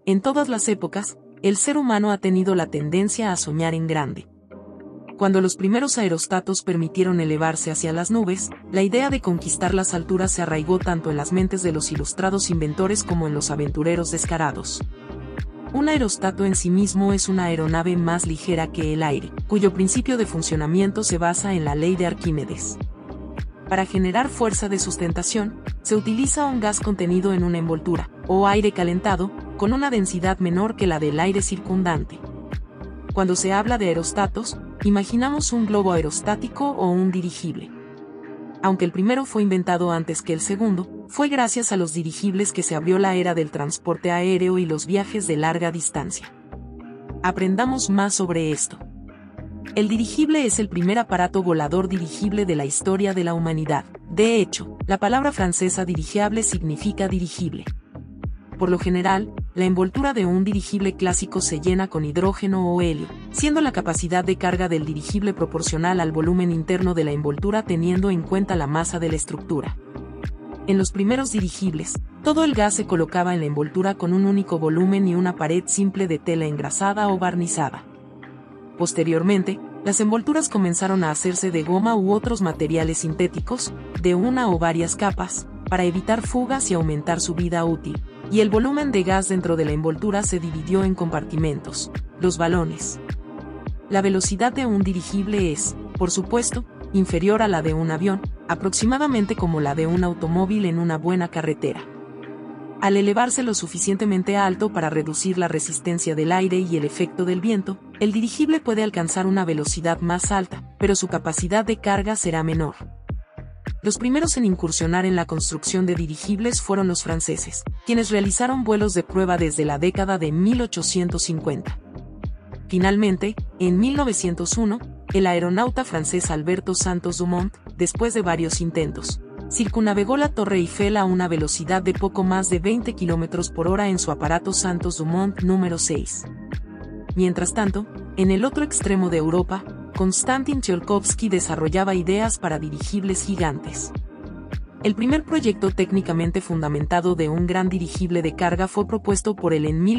En todas las épocas, el ser humano ha tenido la tendencia a soñar en grande. Cuando los primeros aerostatos permitieron elevarse hacia las nubes, la idea de conquistar las alturas se arraigó tanto en las mentes de los ilustrados inventores como en los aventureros descarados. Un aerostato en sí mismo es una aeronave más ligera que el aire, cuyo principio de funcionamiento se basa en la ley de Arquímedes. Para generar fuerza de sustentación, se utiliza un gas contenido en una envoltura, o aire calentado, con una densidad menor que la del aire circundante. Cuando se habla de aerostatos, imaginamos un globo aerostático o un dirigible. Aunque el primero fue inventado antes que el segundo, fue gracias a los dirigibles que se abrió la era del transporte aéreo y los viajes de larga distancia. Aprendamos más sobre esto. El dirigible es el primer aparato volador dirigible de la historia de la humanidad. De hecho, la palabra francesa dirigiable significa dirigible. Por lo general, la envoltura de un dirigible clásico se llena con hidrógeno o helio, siendo la capacidad de carga del dirigible proporcional al volumen interno de la envoltura teniendo en cuenta la masa de la estructura. En los primeros dirigibles, todo el gas se colocaba en la envoltura con un único volumen y una pared simple de tela engrasada o barnizada. Posteriormente, las envolturas comenzaron a hacerse de goma u otros materiales sintéticos, de una o varias capas, para evitar fugas y aumentar su vida útil, y el volumen de gas dentro de la envoltura se dividió en compartimentos, los balones. La velocidad de un dirigible es, por supuesto, inferior a la de un avión, aproximadamente como la de un automóvil en una buena carretera. Al elevarse lo suficientemente alto para reducir la resistencia del aire y el efecto del viento, el dirigible puede alcanzar una velocidad más alta, pero su capacidad de carga será menor. Los primeros en incursionar en la construcción de dirigibles fueron los franceses, quienes realizaron vuelos de prueba desde la década de 1850. Finalmente, en 1901, el aeronauta francés Alberto Santos Dumont, después de varios intentos, circunnavegó la Torre Eiffel a una velocidad de poco más de 20 km por hora en su aparato Santos Dumont número 6. Mientras tanto, en el otro extremo de Europa, Konstantin Tsiolkovsky desarrollaba ideas para dirigibles gigantes. El primer proyecto técnicamente fundamentado de un gran dirigible de carga fue propuesto por él en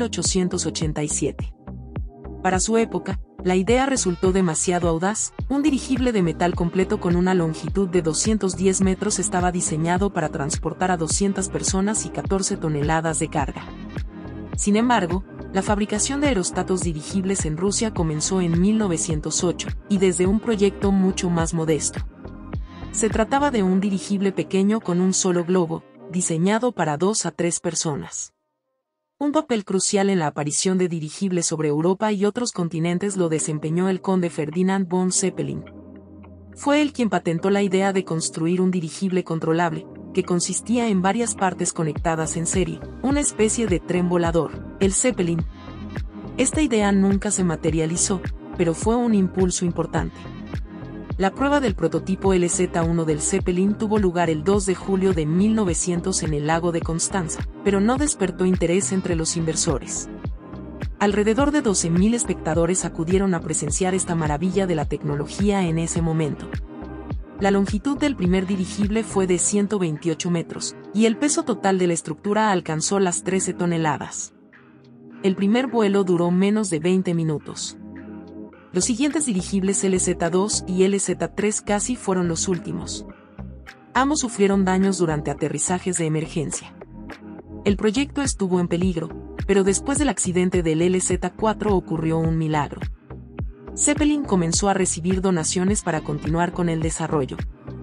1887. Para su época, la idea resultó demasiado audaz. Un dirigible de metal completo con una longitud de 210 metros estaba diseñado para transportar a 200 personas y 14 toneladas de carga. Sin embargo, la fabricación de aerostatos dirigibles en Rusia comenzó en 1908, y desde un proyecto mucho más modesto. Se trataba de un dirigible pequeño con un solo globo, diseñado para 2 a 3 personas. Un papel crucial en la aparición de dirigibles sobre Europa y otros continentes lo desempeñó el conde Ferdinand von Zeppelin. Fue él quien patentó la idea de construir un dirigible controlable, que consistía en varias partes conectadas en serie, una especie de tren volador, el Zeppelin. Esta idea nunca se materializó, pero fue un impulso importante. La prueba del prototipo LZ-1 del Zeppelin tuvo lugar el 2 de julio de 1900 en el lago de Constanza, pero no despertó interés entre los inversores. Alrededor de 12.000 espectadores acudieron a presenciar esta maravilla de la tecnología en ese momento. La longitud del primer dirigible fue de 128 metros, y el peso total de la estructura alcanzó las 13 toneladas. El primer vuelo duró menos de 20 minutos. Los siguientes dirigibles LZ-2 y LZ-3 casi fueron los últimos. Ambos sufrieron daños durante aterrizajes de emergencia. El proyecto estuvo en peligro, pero después del accidente del LZ-4 ocurrió un milagro. Zeppelin comenzó a recibir donaciones para continuar con el desarrollo.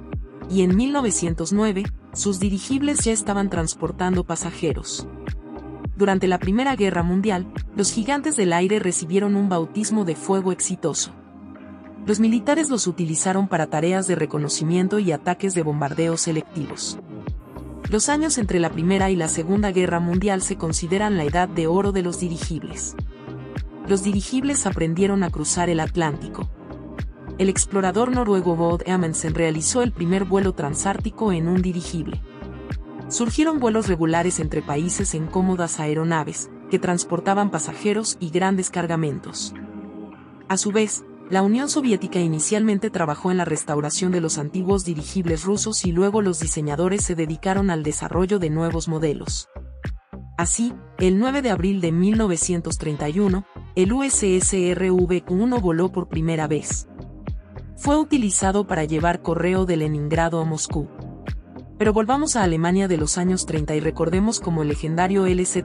Y en 1909, sus dirigibles ya estaban transportando pasajeros. Durante la Primera Guerra Mundial, los gigantes del aire recibieron un bautismo de fuego exitoso. Los militares los utilizaron para tareas de reconocimiento y ataques de bombardeo selectivos. Los años entre la Primera y la Segunda Guerra Mundial se consideran la edad de oro de los dirigibles. Los dirigibles aprendieron a cruzar el Atlántico. El explorador noruego Bod Amundsen realizó el primer vuelo transártico en un dirigible. Surgieron vuelos regulares entre países en cómodas aeronaves, que transportaban pasajeros y grandes cargamentos. A su vez, la Unión Soviética inicialmente trabajó en la restauración de los antiguos dirigibles rusos y luego los diseñadores se dedicaron al desarrollo de nuevos modelos. Así, el 9 de abril de 1931, el USS RV-1 voló por primera vez. Fue utilizado para llevar correo de Leningrado a Moscú. Pero volvamos a Alemania de los años 30 y recordemos cómo el legendario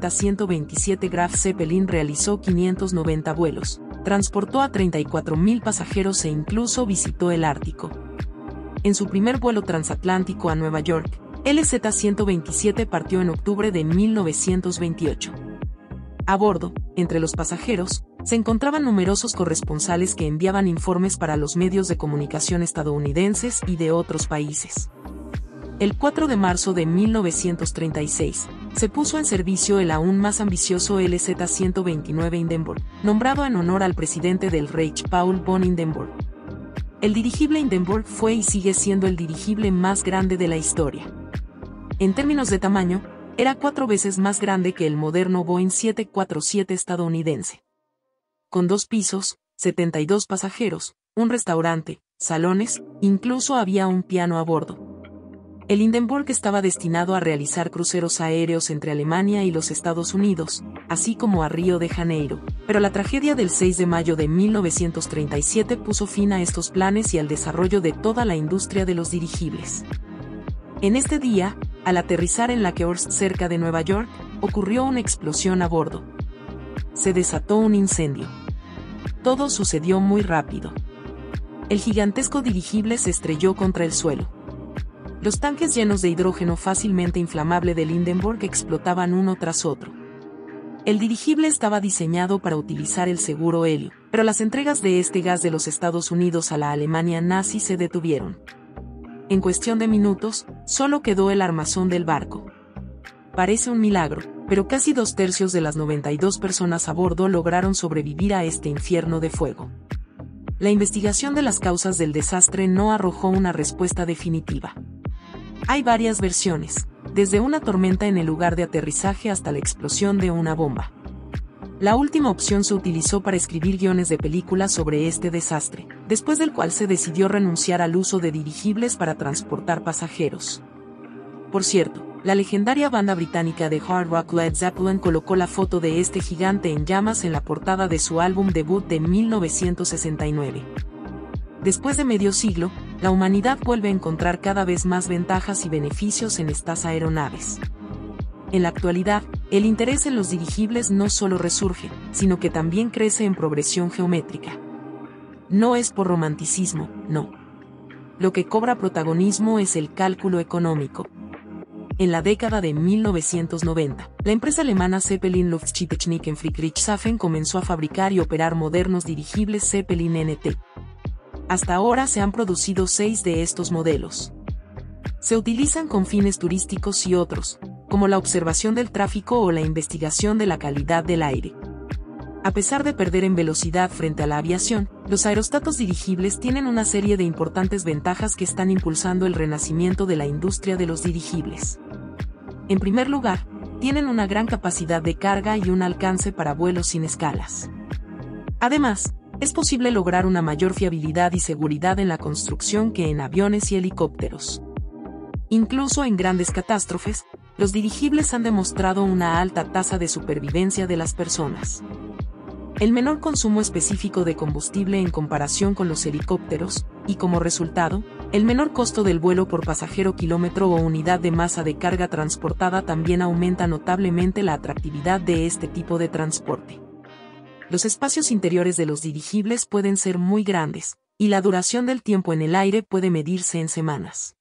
LZ-127 Graf Zeppelin realizó 590 vuelos, transportó a 34.000 pasajeros e incluso visitó el Ártico. En su primer vuelo transatlántico a Nueva York, LZ-127 partió en octubre de 1928. A bordo, entre los pasajeros, se encontraban numerosos corresponsales que enviaban informes para los medios de comunicación estadounidenses y de otros países. El 4 de marzo de 1936, se puso en servicio el aún más ambicioso LZ-129 Hindenburg, nombrado en honor al presidente del Reich Paul von Hindenburg. El dirigible Hindenburg fue y sigue siendo el dirigible más grande de la historia. En términos de tamaño, era 4 veces más grande que el moderno Boeing 747 estadounidense. Con 2 pisos, 72 pasajeros, un restaurante, salones, incluso había un piano a bordo. El Hindenburg estaba destinado a realizar cruceros aéreos entre Alemania y los Estados Unidos, así como a Río de Janeiro, pero la tragedia del 6 de mayo de 1937 puso fin a estos planes y al desarrollo de toda la industria de los dirigibles. En este día, al aterrizar en Lakehurst cerca de Nueva York, ocurrió una explosión a bordo. Se desató un incendio. Todo sucedió muy rápido. El gigantesco dirigible se estrelló contra el suelo. Los tanques llenos de hidrógeno fácilmente inflamable del Hindenburg explotaban uno tras otro. El dirigible estaba diseñado para utilizar el seguro helio, pero las entregas de este gas de los Estados Unidos a la Alemania nazi se detuvieron. En cuestión de minutos, solo quedó el armazón del barco. Parece un milagro, pero casi 2/3 de las 92 personas a bordo lograron sobrevivir a este infierno de fuego. La investigación de las causas del desastre no arrojó una respuesta definitiva. Hay varias versiones, desde una tormenta en el lugar de aterrizaje hasta la explosión de una bomba. La última opción se utilizó para escribir guiones de películas sobre este desastre, después del cual se decidió renunciar al uso de dirigibles para transportar pasajeros. Por cierto, la legendaria banda británica de hard rock Led Zeppelin colocó la foto de este gigante en llamas en la portada de su álbum debut de 1969. Después de medio siglo, la humanidad vuelve a encontrar cada vez más ventajas y beneficios en estas aeronaves. En la actualidad, el interés en los dirigibles no solo resurge, sino que también crece en progresión geométrica. No es por romanticismo, no. Lo que cobra protagonismo es el cálculo económico. En la década de 1990, la empresa alemana Zeppelin Luftschiffentechnik en Friedrichshafen comenzó a fabricar y operar modernos dirigibles Zeppelin NT. Hasta ahora se han producido 6 de estos modelos. Se utilizan con fines turísticos y otros, como la observación del tráfico o la investigación de la calidad del aire. A pesar de perder en velocidad frente a la aviación, los aerostatos dirigibles tienen una serie de importantes ventajas que están impulsando el renacimiento de la industria de los dirigibles. En primer lugar, tienen una gran capacidad de carga y un alcance para vuelos sin escalas. Además, es posible lograr una mayor fiabilidad y seguridad en la construcción que en aviones y helicópteros. Incluso en grandes catástrofes, los dirigibles han demostrado una alta tasa de supervivencia de las personas. El menor consumo específico de combustible en comparación con los helicópteros, y como resultado, el menor costo del vuelo por pasajero kilómetro o unidad de masa de carga transportada también aumenta notablemente la atractividad de este tipo de transporte. Los espacios interiores de los dirigibles pueden ser muy grandes, y la duración del tiempo en el aire puede medirse en semanas.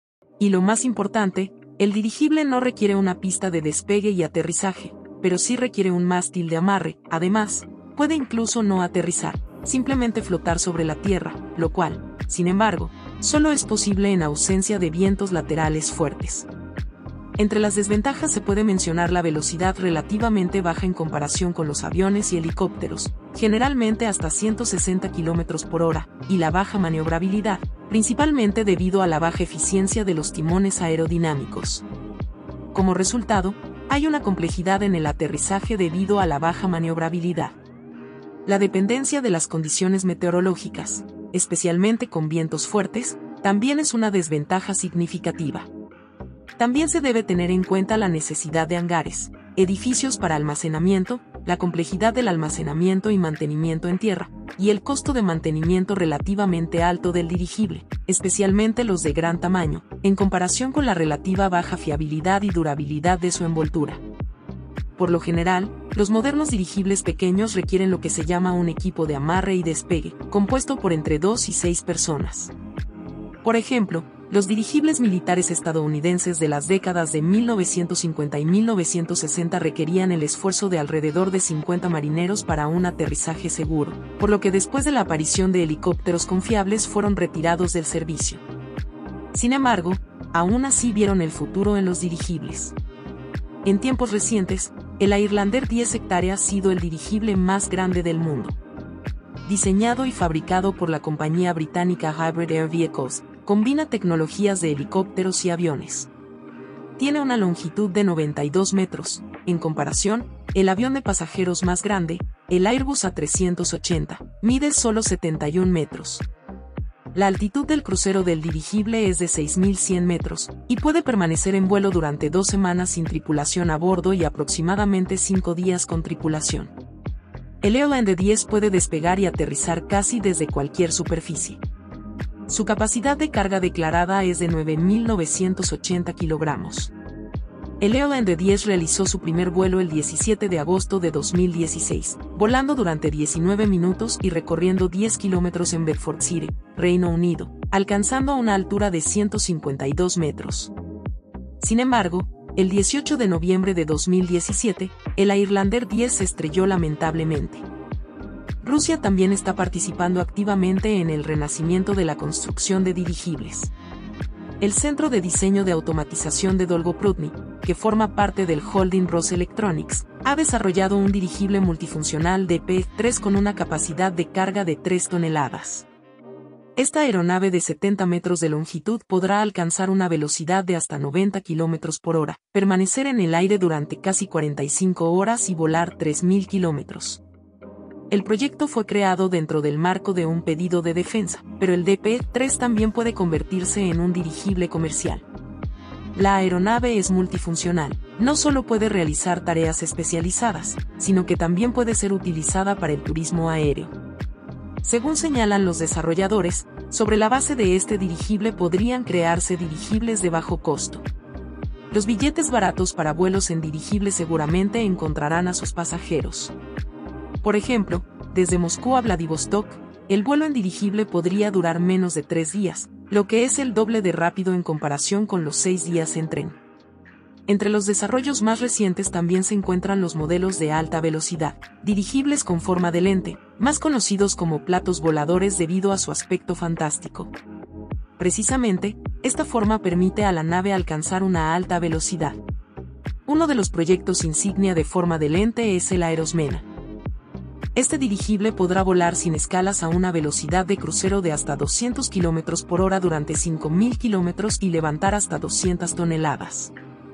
Y lo más importante, el dirigible no requiere una pista de despegue y aterrizaje, pero sí requiere un mástil de amarre. Además, puede incluso no aterrizar, simplemente flotar sobre la tierra, lo cual, sin embargo, solo es posible en ausencia de vientos laterales fuertes. Entre las desventajas se puede mencionar la velocidad relativamente baja en comparación con los aviones y helicópteros, generalmente hasta 160 km por hora, y la baja maniobrabilidad, principalmente debido a la baja eficiencia de los timones aerodinámicos. Como resultado, hay una complejidad en el aterrizaje debido a la baja maniobrabilidad. La dependencia de las condiciones meteorológicas, especialmente con vientos fuertes, también es una desventaja significativa. También se debe tener en cuenta la necesidad de hangares, edificios para almacenamiento, la complejidad del almacenamiento y mantenimiento en tierra, y el costo de mantenimiento relativamente alto del dirigible, especialmente los de gran tamaño, en comparación con la relativa baja fiabilidad y durabilidad de su envoltura. Por lo general, los modernos dirigibles pequeños requieren lo que se llama un equipo de amarre y despegue, compuesto por entre 2 y 6 personas. Por ejemplo, los dirigibles militares estadounidenses de las décadas de 1950 y 1960 requerían el esfuerzo de alrededor de 50 marineros para un aterrizaje seguro, por lo que después de la aparición de helicópteros confiables fueron retirados del servicio. Sin embargo, aún así vieron el futuro en los dirigibles. En tiempos recientes, el Highlander 10 Hectare ha sido el dirigible más grande del mundo. Diseñado y fabricado por la compañía británica Hybrid Air Vehicles, combina tecnologías de helicópteros y aviones. Tiene una longitud de 92 metros, en comparación, el avión de pasajeros más grande, el Airbus A380, mide solo 71 metros. La altitud del crucero del dirigible es de 6.100 metros, y puede permanecer en vuelo durante 2 semanas sin tripulación a bordo y aproximadamente 5 días con tripulación. El Highlander 10 puede despegar y aterrizar casi desde cualquier superficie. Su capacidad de carga declarada es de 9.980 kilogramos. El Highlander 10 realizó su primer vuelo el 17 de agosto de 2016, volando durante 19 minutos y recorriendo 10 kilómetros en Bedfordshire, Reino Unido, alcanzando una altura de 152 metros. Sin embargo, el 18 de noviembre de 2017, el Highlander 10 se estrelló lamentablemente. Rusia también está participando activamente en el renacimiento de la construcción de dirigibles. El Centro de Diseño de Automatización de Dolgoprudny, que forma parte del holding Roselectronics, ha desarrollado un dirigible multifuncional DP-3 con una capacidad de carga de 3 toneladas. Esta aeronave de 70 metros de longitud podrá alcanzar una velocidad de hasta 90 km por hora, permanecer en el aire durante casi 45 horas y volar 3.000 kilómetros. El proyecto fue creado dentro del marco de un pedido de defensa, pero el DP-3 también puede convertirse en un dirigible comercial. La aeronave es multifuncional, no solo puede realizar tareas especializadas, sino que también puede ser utilizada para el turismo aéreo. Según señalan los desarrolladores, sobre la base de este dirigible podrían crearse dirigibles de bajo costo. Los billetes baratos para vuelos en dirigible seguramente encontrarán a sus pasajeros. Por ejemplo, desde Moscú a Vladivostok, el vuelo en dirigible podría durar menos de 3 días, lo que es el doble de rápido en comparación con los 6 días en tren. Entre los desarrollos más recientes también se encuentran los modelos de alta velocidad, dirigibles con forma de lente, más conocidos como platos voladores debido a su aspecto fantástico. Precisamente, esta forma permite a la nave alcanzar una alta velocidad. Uno de los proyectos insignia de forma de lente es el Aerosmena. Este dirigible podrá volar sin escalas a una velocidad de crucero de hasta 200 km por hora durante 5.000 km y levantar hasta 200 toneladas.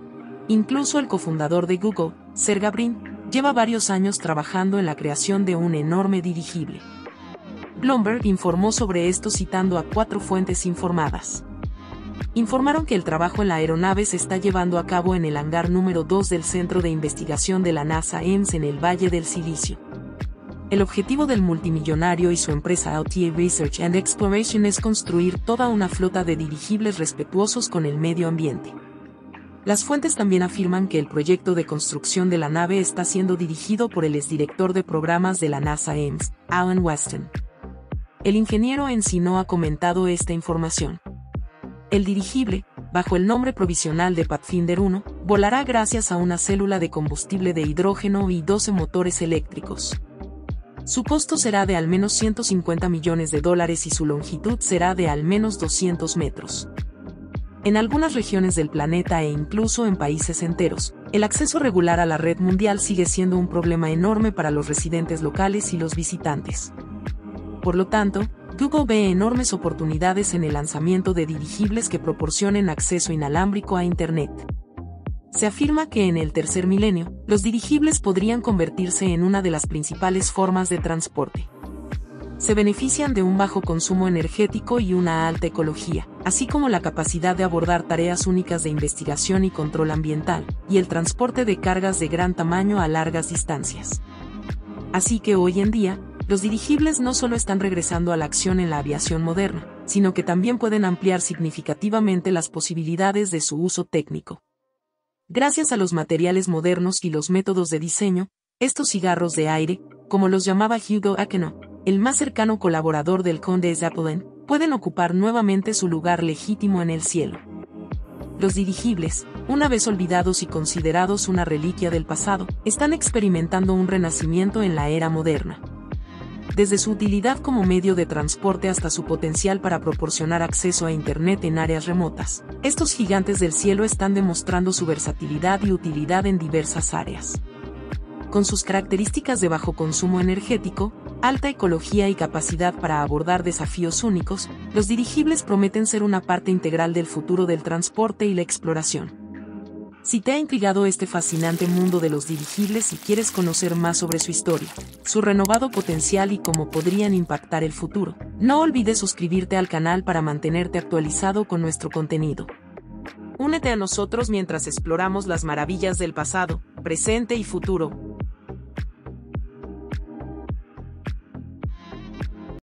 Incluso el cofundador de Google, Sergey Brin, lleva varios años trabajando en la creación de un enorme dirigible. Bloomberg informó sobre esto citando a 4 fuentes informadas. Informaron que el trabajo en la aeronave se está llevando a cabo en el hangar número 2 del Centro de Investigación de la NASA Ames en el Valle del Silicio. El objetivo del multimillonario y su empresa LTA Research and Exploration es construir toda una flota de dirigibles respetuosos con el medio ambiente. Las fuentes también afirman que el proyecto de construcción de la nave está siendo dirigido por el exdirector de programas de la NASA Ames, Alan Weston. El ingeniero en sí no ha comentado esta información. El dirigible, bajo el nombre provisional de Pathfinder 1, volará gracias a una célula de combustible de hidrógeno y 12 motores eléctricos. Su costo será de al menos $150 millones y su longitud será de al menos 200 metros. En algunas regiones del planeta e incluso en países enteros, el acceso regular a la red mundial sigue siendo un problema enorme para los residentes locales y los visitantes. Por lo tanto, Google ve enormes oportunidades en el lanzamiento de dirigibles que proporcionen acceso inalámbrico a Internet. Se afirma que en el tercer milenio, los dirigibles podrían convertirse en una de las principales formas de transporte. Se benefician de un bajo consumo energético y una alta ecología, así como la capacidad de abordar tareas únicas de investigación y control ambiental, y el transporte de cargas de gran tamaño a largas distancias. Así que hoy en día, los dirigibles no solo están regresando a la acción en la aviación moderna, sino que también pueden ampliar significativamente las posibilidades de su uso técnico. Gracias a los materiales modernos y los métodos de diseño, estos cigarros de aire, como los llamaba Hugo Akeno, el más cercano colaborador del conde Zeppelin, pueden ocupar nuevamente su lugar legítimo en el cielo. Los dirigibles, una vez olvidados y considerados una reliquia del pasado, están experimentando un renacimiento en la era moderna. Desde su utilidad como medio de transporte hasta su potencial para proporcionar acceso a Internet en áreas remotas, estos gigantes del cielo están demostrando su versatilidad y utilidad en diversas áreas. Con sus características de bajo consumo energético, alta ecología y capacidad para abordar desafíos únicos, los dirigibles prometen ser una parte integral del futuro del transporte y la exploración. Si te ha intrigado este fascinante mundo de los dirigibles y quieres conocer más sobre su historia, su renovado potencial y cómo podrían impactar el futuro, no olvides suscribirte al canal para mantenerte actualizado con nuestro contenido. Únete a nosotros mientras exploramos las maravillas del pasado, presente y futuro.